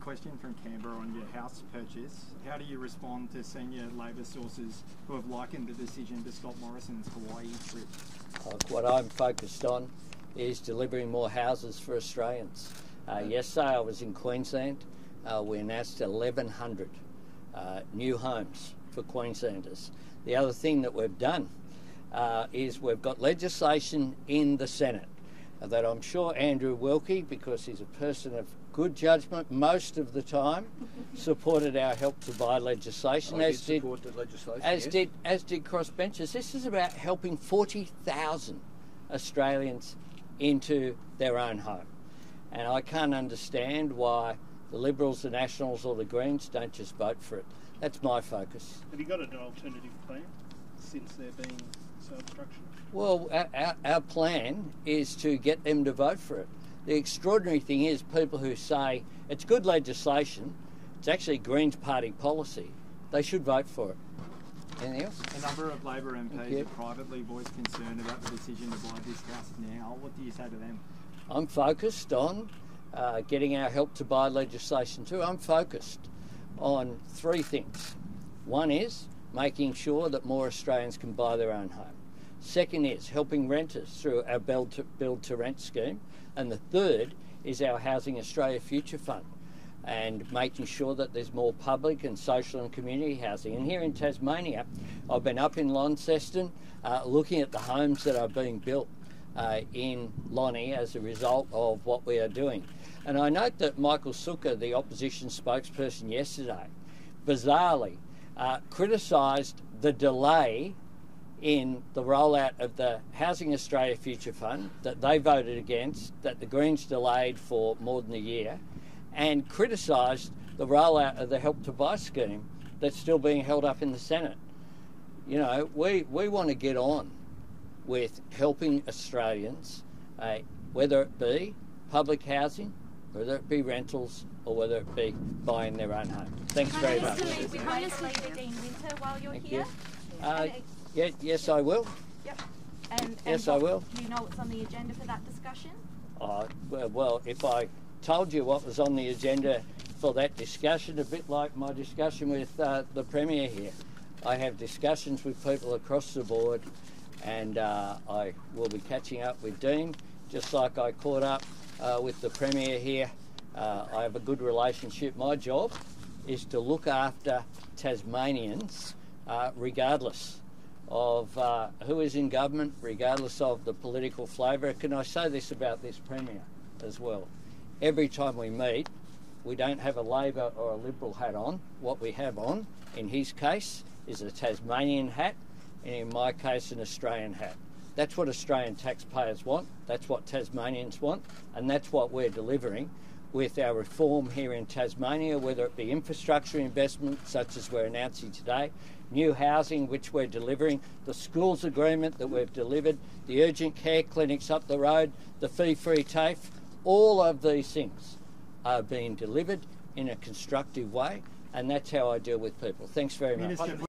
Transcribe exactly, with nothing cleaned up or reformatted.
question from Canberra on your house purchase. How do you respond to senior Labor sources who have likened the decision to Scott Morrison's Hawaii trip? Uh, what I'm focused on is delivering more houses for Australians. Uh, yesterday I was in Queensland. Uh, we announced eleven hundred uh, new homes for Queenslanders. The other thing that we've done uh, is we've got legislation in the Senate that I'm sure Andrew Wilkie, because he's a person of good judgment most of the time, supported our Help to Buy legislation, I as did did, support the legislation, as yes. did as did crossbenchers. This is about helping forty thousand Australians into their own home, and I can't understand why the Liberals, the Nationals, or the Greens don't just vote for it. That's my focus. Have you got an alternative plan since there being so obstruction? Well, our, our plan is to get them to vote for it. The extraordinary thing is people who say it's good legislation, it's actually Greens Party policy, they should vote for it. Anything else? A number of Labor M Ps have privately voiced concern about the decision to buy this house now. What do you say to them? I'm focused on uh, getting our Help to Buy legislation too. I'm focused on three things. One is making sure that more Australians can buy their own home. Second is helping renters through our build to, build to rent scheme. And the third is our Housing Australia Future Fund, and making sure that there's more public and social and community housing. And here in Tasmania, I've been up in Launceston uh, looking at the homes that are being built uh, in Lonnie as a result of what we are doing. And I note that Michael Sukkar, the opposition spokesperson yesterday, bizarrely uh, criticised the delay in the rollout of the Housing Australia Future Fund that they voted against, that the Greens delayed for more than a year, and criticised the rollout of the Help to Buy scheme that's still being held up in the Senate. You know, we, we want to get on with helping Australians, uh, whether it be public housing, whether it be rentals, or whether it be buying their own home. Thanks very much. Can I just leave Dean Winter while you're Thank here? you. Uh, yeah, yes, I will. Yep. And, and yes, what, I will. Do you know what's on the agenda for that discussion? Uh, well, well, if I told you what was on the agenda for that discussion, a bit like my discussion with uh, the Premier here, I have discussions with people across the board, and uh, I will be catching up with Dean, just like I caught up uh, with the Premier here. Uh, I have a good relationship. My job is to look after Tasmanians uh, regardless of uh, who is in government, regardless of the political flavour. Can I say this about this Premier as well? Every time we meet, we don't have a Labor or a Liberal hat on. What we have on, in his case, is a Tasmanian hat, and in my case, an Australian hat. That's what Australian taxpayers want, that's what Tasmanians want, and that's what we're delivering with our reform here in Tasmania, whether it be infrastructure investment, such as we're announcing today, new housing, which we're delivering, the schools agreement that we've delivered, the urgent care clinics up the road, the fee-free TAFE. All of these things are being delivered in a constructive way, and that's how I deal with people. Thanks very much. Minister